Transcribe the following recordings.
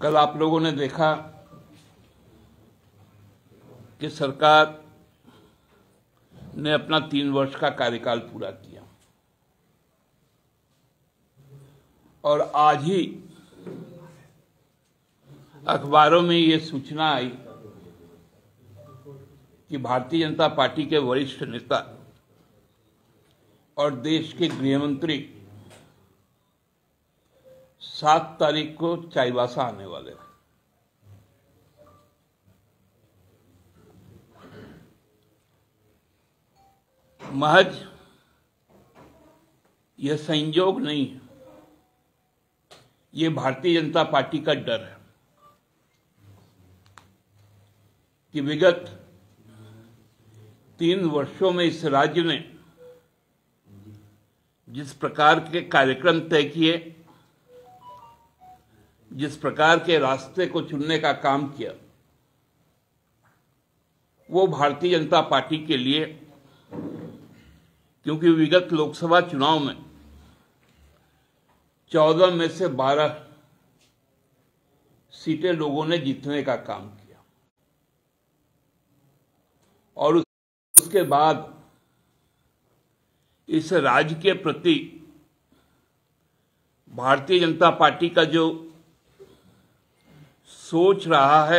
कल आप लोगों ने देखा कि सरकार ने अपना 3 वर्ष का कार्यकाल पूरा किया और आज ही अखबारों में ये सूचना आई कि भारतीय जनता पार्टी के वरिष्ठ नेता और देश के गृह मंत्री 7 तारीख को चाईबासा आने वाले हैं। महज यह संयोग नहीं है, ये भारतीय जनता पार्टी का डर है कि विगत 3 वर्षों में इस राज्य ने जिस प्रकार के कार्यक्रम तय किए, जिस प्रकार के रास्ते को चुनने का काम किया, वो भारतीय जनता पार्टी के लिए, क्योंकि विगत लोकसभा चुनाव में 14 में से 12 सीटें लोगों ने जीतने का काम किया और उसके बाद इस राज्य के प्रति भारतीय जनता पार्टी का जो सोच रहा है,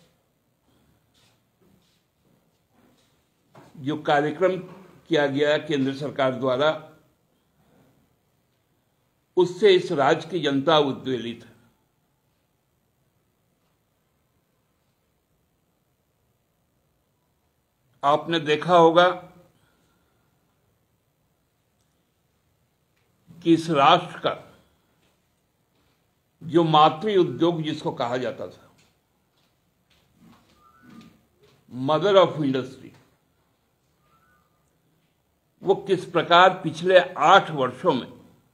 जो कार्यक्रम किया गया है केंद्र सरकार द्वारा, उससे इस राज्य की जनता उद्वेलित है। आपने देखा होगा कि इस राष्ट्र का जो मातृ उद्योग जिसको कहा जाता था, मदर ऑफ इंडस्ट्री, वो किस प्रकार पिछले 8 वर्षों में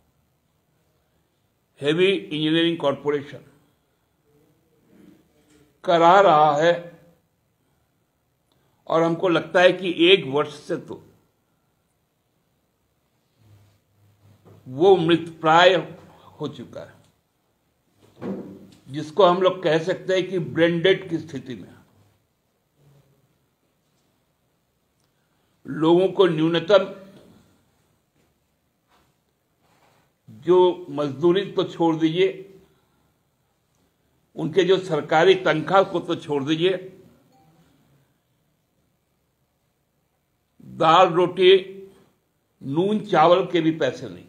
हेवी इंजीनियरिंग कॉरपोरेशन करा रहा है और हमको लगता है कि 1 वर्ष से तो वो मृतप्राय हो चुका है, जिसको हम लोग कह सकते हैं कि ब्रेन डेड की स्थिति में। लोगों को न्यूनतम जो मजदूरी तो छोड़ दीजिए, उनके जो सरकारी तनख्वाह को तो छोड़ दीजिए, दाल रोटी नून चावल के भी पैसे नहीं।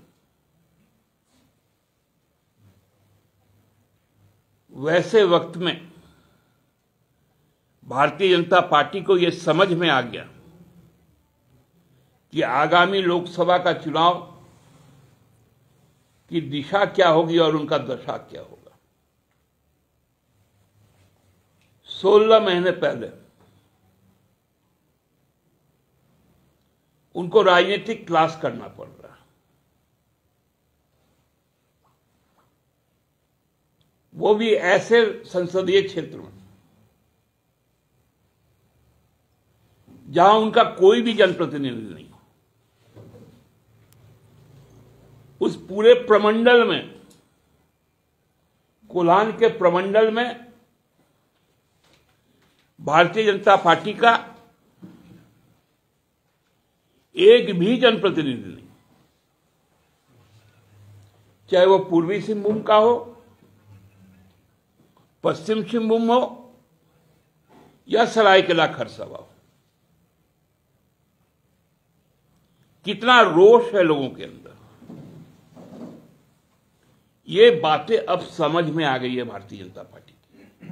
वैसे वक्त में भारतीय जनता पार्टी को यह समझ में आ गया कि आगामी लोकसभा का चुनाव की दिशा क्या होगी और उनका दशा क्या होगा। 16 महीने पहले उनको राजनीतिक क्लास करना पड़ रहा है। वो भी ऐसे संसदीय क्षेत्र में जहां उनका कोई भी जनप्रतिनिधि नहीं, उस पूरे प्रमंडल में, कोल्हान के प्रमंडल में भारतीय जनता पार्टी का एक भी जनप्रतिनिधि नहीं, चाहे वो पूर्वी सिंहभूम का हो, पश्चिम सिंहभूम हो या सरायकेला खरसावां हो। कितना रोष है लोगों के अंदर, ये बातें अब समझ में आ गई है भारतीय जनता पार्टी की।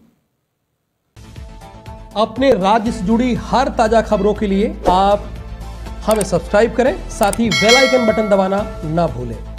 अपने राज्य से जुड़ी हर ताजा खबरों के लिए आप हमें सब्सक्राइब करें, साथ ही बेल आइकन बटन दबाना ना भूलें।